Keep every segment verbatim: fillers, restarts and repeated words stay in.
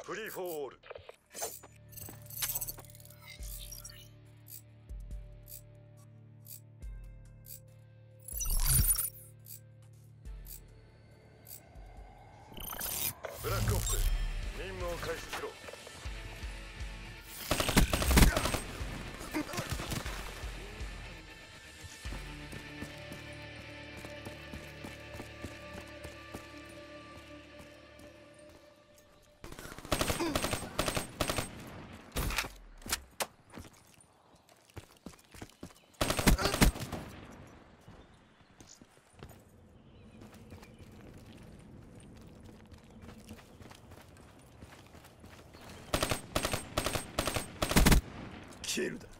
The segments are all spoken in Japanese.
フリーフォーオール。ブラックオプス、任務を開始しろ。キルだ。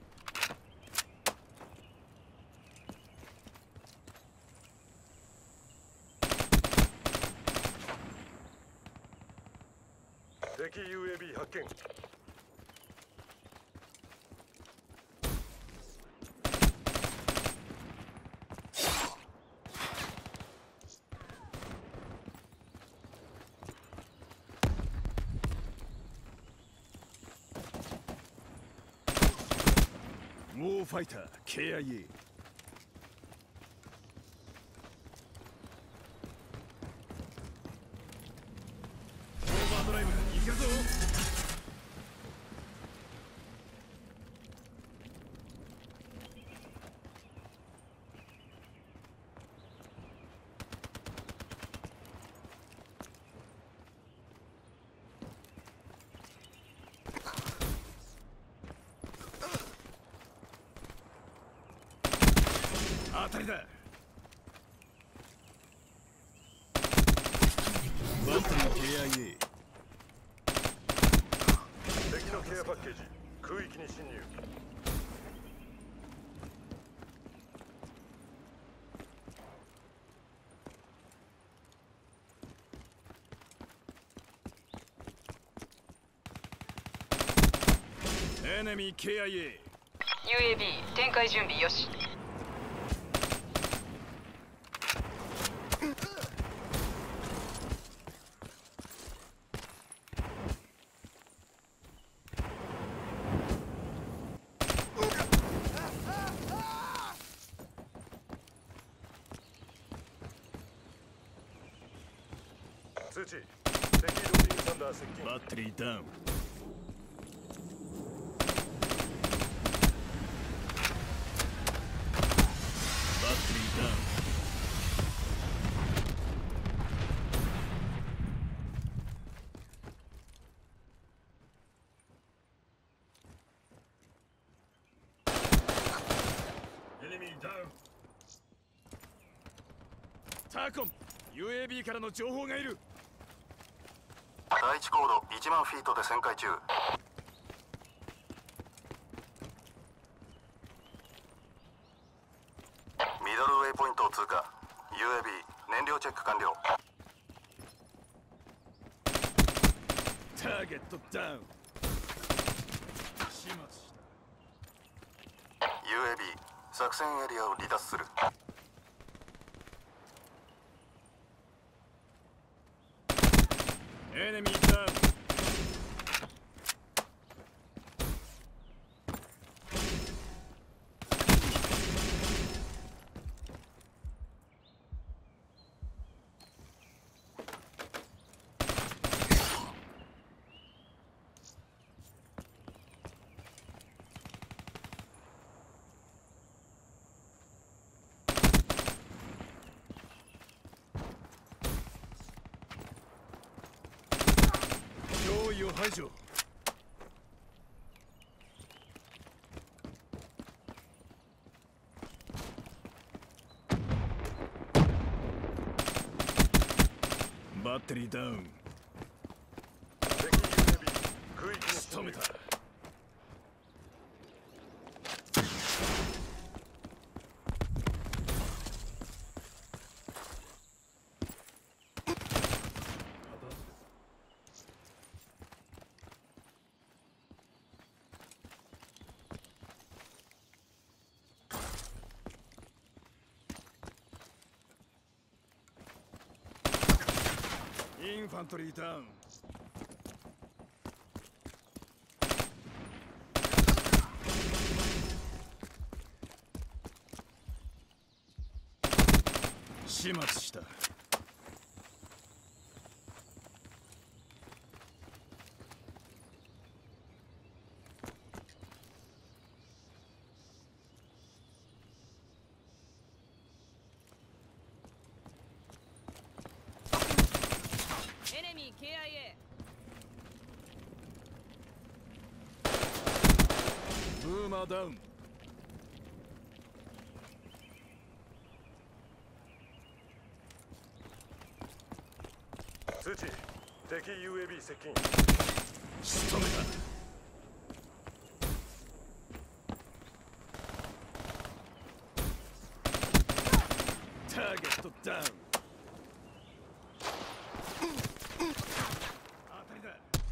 敵 ユーエービー 発見。ウォーファイター ケーアイエー。 オーバードライブ行けるぞ。当たりだ。バントの ケーアイエー。 敵のケアパッケージ空域に侵入。エネミー ケーアイエー。 ユーエービー 展開準備よし。 通知、敵ローリングサンダー接近。 バッテリーダウン。バッテリーダウン。 エネミーダウン。 ターコン ユーエービー からの情報がいる。 第一高度いちまんフィートで旋回中。ミドルウェイポイントを通過。 ユーエービー 燃料チェック完了。 ターゲットダウン。始末した。 ユーエービー 作戦エリアを離脱する。 エネミーダウン。脅威を排除。バッテリーダウン。 敵 ユーエービー 空域に仕留めた。インファントリーダウン。 始末した。 エネミー ケーアイエブーマーダウン。 通知敵 ユーエービー 接近。 仕留めた。ターゲットダウン。当たりだ。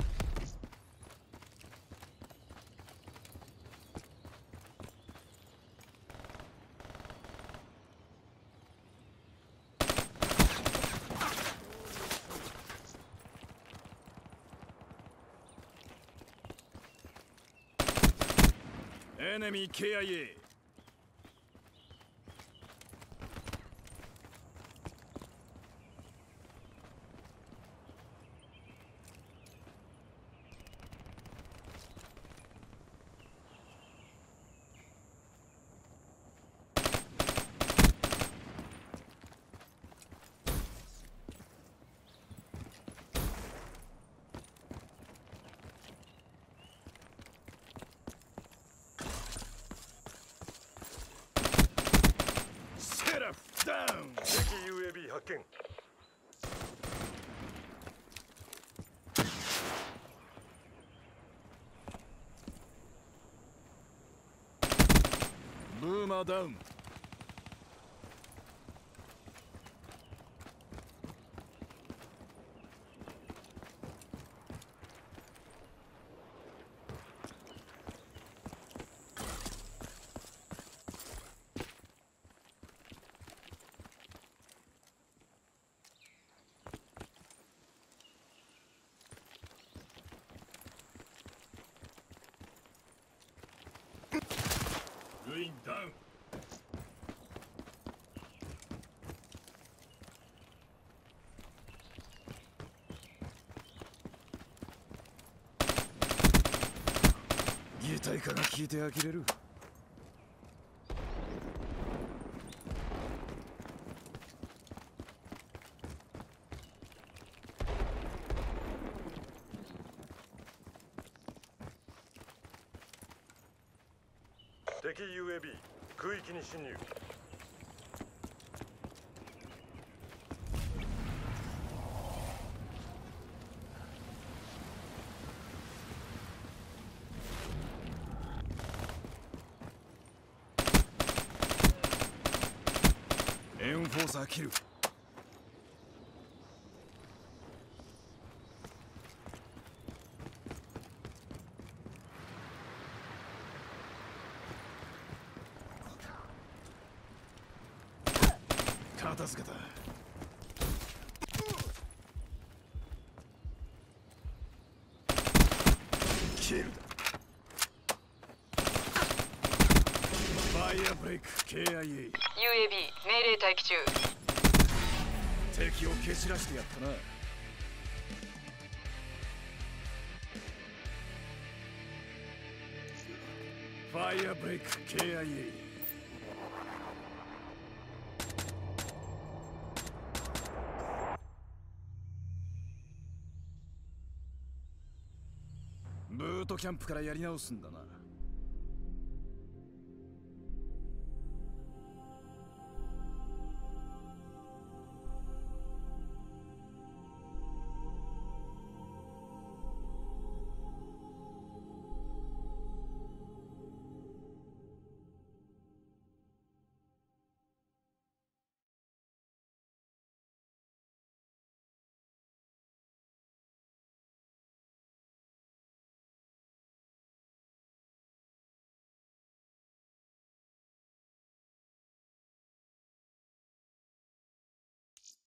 エネミー ケーアイエー。セラフダウン。 敵 ユーエービー 発見。 ブーマーダウン。ルインダウン。擬態化が効いて呆れる。 敵 ユーエービー 空域に侵入。 エンフォーサーキル。片付けた。キルだ。ファイアブレイク ケーアイエー。 ユーエービー 命令待機中。 敵を蹴散らしてやったな。ファイアブレイク ケーアイエー。ブートキャンプからやり直すんだな。